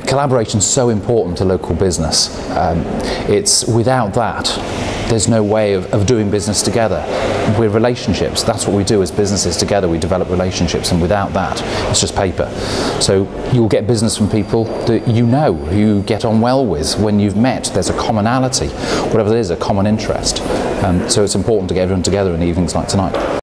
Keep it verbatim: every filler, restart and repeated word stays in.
collaboration is so important to local business. Um, it's without that, there's no way of, of doing business together. We're relationships. That's what we do as businesses together. We develop relationships, and without that, it's just paper. So you'll get business from people that you know, who you get on well with. When you've met, there's a commonality, whatever it is, a common interest. Um, so it's important to get everyone together in evenings like tonight.